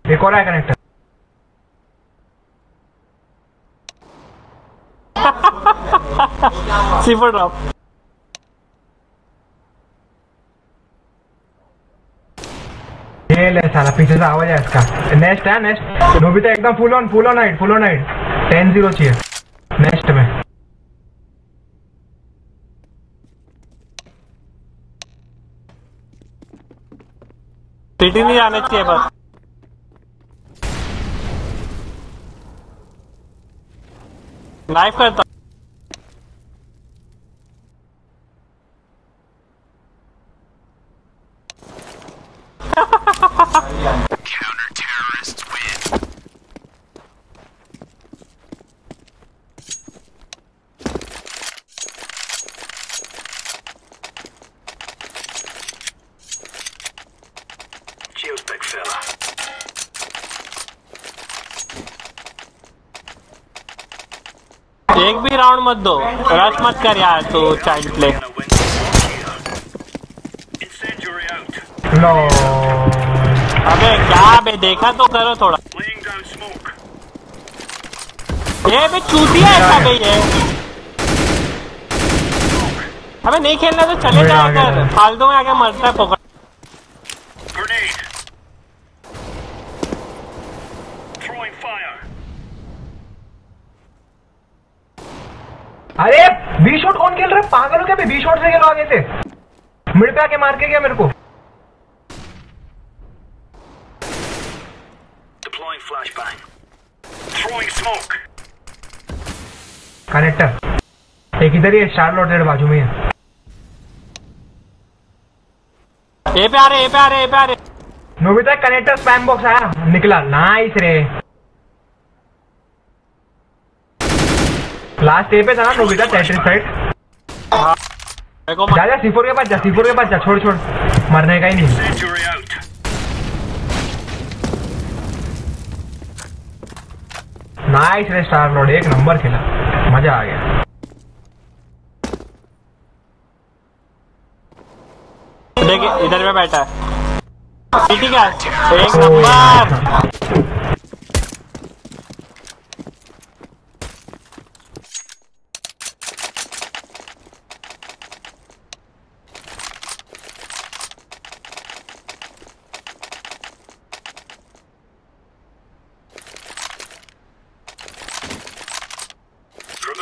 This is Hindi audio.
एक और है कनेक्टर। C4 drop. ये ले साला, पीछे से आवाज है इसका। नेक्स्ट है, नेक्स्ट नोबिता एकदम फुल ऑन हाइट 10-0 चाहिए नेक्स्ट में। सिटी नहीं आने चाहिए बस। नाइफ करता। एक भी राउंड मत दो, रश मत कर यार तू चाइल्ड प्ले। लो अबे क्या बे, देखा तो करो थोड़ा। ये बे चूतिया है बे ये। अबे नहीं खेलना तो चले जाया कर, फालतू में आके मरता है पकड़। अरे बी शॉट कौन खेल रहा है? पागल हो क्या? बी शॉट से खेलो आगे से। मिड पे आके मार के गया मेरे को। कनेक्टर एक इधर ही है, शार्लोट रेड बाजू में है। ए पे आ रहे। नोबिता कनेक्टर स्पैम बॉक्स आया, निकला। नाइस रे, लास्ट ए पे था ना नोबिता, टेट्रिस साइड। जा C4 के पास जा, छोड़ मरने का ही नहीं। नाइस रे स्टारलॉर्ड, एक नंबर खेला, मजा आ गया। देखिए इधर में बैठा है। ठीक है, एक नंबर।